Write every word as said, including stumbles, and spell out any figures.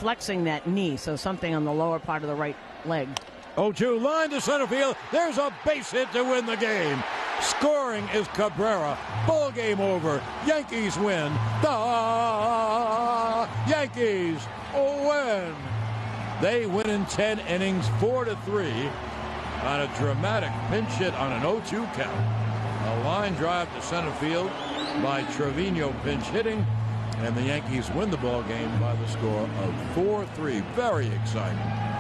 flexing that knee, so something on the lower part of the right leg. oh two, line to center field. There's a base hit to win the game. Scoring is Cabrera. Ball game over. Yankees win. The Yankees win. They win in ten innings, four to three, on a dramatic pinch hit on an oh two count. A line drive to center field by Trevino pinch hitting, and the Yankees win the ball game by the score of four three. Very exciting.